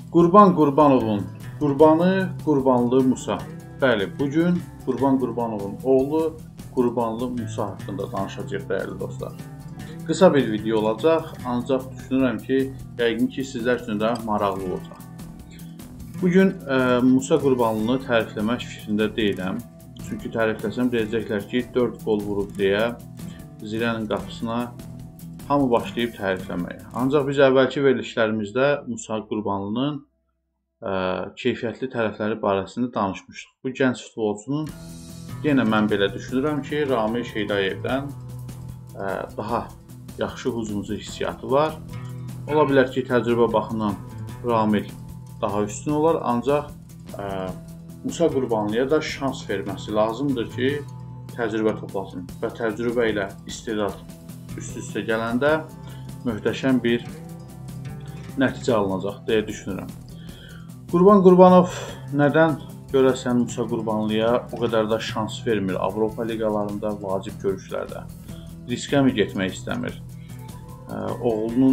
Qurban Qurbanovun qurbanı Qurbanlı Musa. Bəli, bugün Qurban Qurbanovun oğlu Qurbanlı Musa haqqında danışacağıq dəyərli dostlar. Qısa bir video olacaq, ancaq düşünürəm ki, yəqin ki sizlər üçün də maraqlı olacaq. Bugün Musa Qurbanlını tərifləmək fikrində deyiləm. Çünki tərifləsəm deyəcəklər ki, 4 qol vurub deyə Zirənin qapısına hamı başlayıb tərifləməyə. Ancaq biz əvvəlki verilişlərimizdə Musa Qurbanlının keyfiyyətli tərəfləri barəsində danışmışdıq. Bu gənc futbolçunun yenə mən belə düşünürəm ki, Ramil Şeydayevdən daha yaxşı hücumcu hissiyatı var. Ola bilər ki, təcrübə baxımından Ramil daha üstün olar, ancaq Musa Qurbanlıya da şans verməsi lazımdır ki, təcrübə toplasın və təcrübə ilə istedad üst-üstə gələndə möhtəşəm bir nəticə alınacaq deyə düşünürəm. Qurban Qurbanov nədən görəsən Musa Qurbanlıya o qədər də şans vermir Avropa liqalarında, vacib görüşlərdə? Riskə mi getmək istəmir? Oğlunun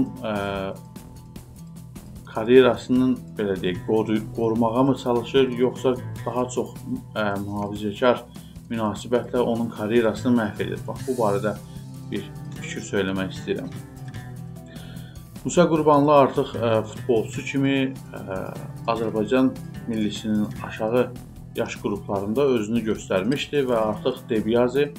karyerasının belə deyək, qorumağa mı çalışır, yoxsa daha çox mühafizəkar münasibətlə onun karyerasını məhv edir? Bax, bu barədə bir fikir söyləmək istəyirəm. Musa Qurbanlı artıq futbolçu kimi Azərbaycan millisinin aşağı yaş qruplarında özünü göstərmişdi və artıq Debiyazi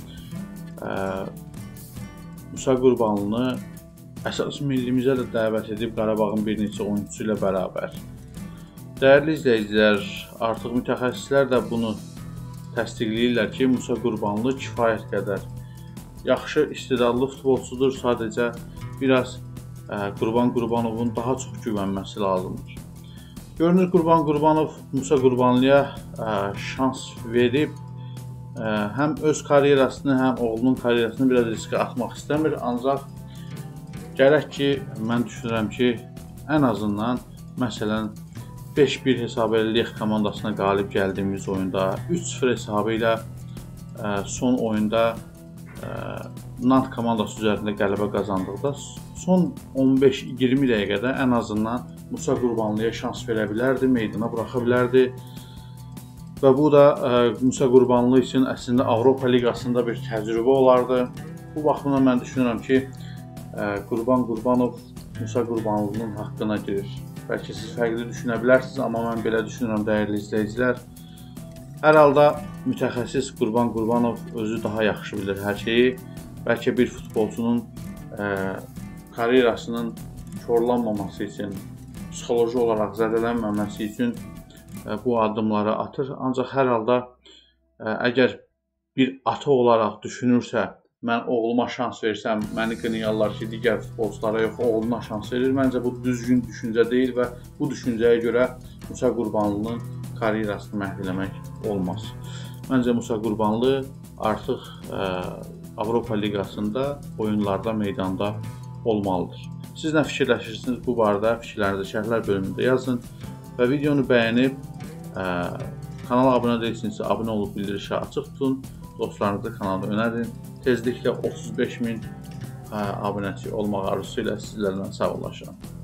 Musa Qurbanlını əsas millimizə də dəvət edib Qarabağın bir neçə oyunçusu ilə bərabər. Dəyərli izləyicilər, artıq mütəxəssislər də bunu təsdiqləyirlər ki, Musa Qurbanlı kifayət qədər yaxşı, istedadlı futbolçudur, sadəcə biraz Qurban Qurbanovun daha çox güvənməsi lazımdır. Görünür, Qurban Qurbanov Musa Qurbanlıya şans verib, həm öz karyerasını, həm oğlunun karyerasını biraz riskə atmaq istəmir, ancaq gərək ki, mən düşünürəm ki, ən azından, məsələn, 5-1 hesabı ilə Lex komandasına qalib gəldiyimiz oyunda, 3-0 hesabı ilə son oyunda Nant komandası üzərində qələbə qazandıqda son 15-20 dəqiqədə ən azından Musa Qurbanlıya şans verə bilərdi, meydana buraxa bilərdi və bu da Musa Qurbanlı üçün əslində Avropa liqasında bir təcrübə olardı. Bu baxımdan mən düşünürəm ki, Qurban Qurbanov Musa Qurbanlının haqqına girir. Bəlkə siz fərqli düşünə bilərsiniz, amma mən belə düşünürəm dəyərli izləyicilər. Hər halda mütəxəssis Qurban Qurbanov özü daha yaxşı bilir hər şeyi. Bəlkə bir futbolçunun karyerasının korlanmaması üçün, psixoloji olaraq zədələnməməsi üçün bu addımları atır. Ancaq hər halda əgər bir ata olaraq düşünürsə, mən oğluma şans versəm, məni qınayarlar ki, digər futbolçulara yox, oğluna şans verir. Məncə bu düzgün düşüncə deyil və bu düşüncəyə görə Musa Qurbanlının karyerasını məhv eləmək olmaz. Məncə Musa Qurbanlı artıq Avropa liqasında oyunlarda, meydanda olmalıdır. Siz nə fikirləşirsiniz bu barədə? Fikirlərinizi şərhlər bölümündə yazın və videonu bəyənib kanala abunə deyilsinizsə abunə olub bildirişi açıq tutun. Dostlarınızı kanalda önərin. Tezliklə 35.000 abunəçi olmaq arzusu ilə sizlərlə sağollaşıram.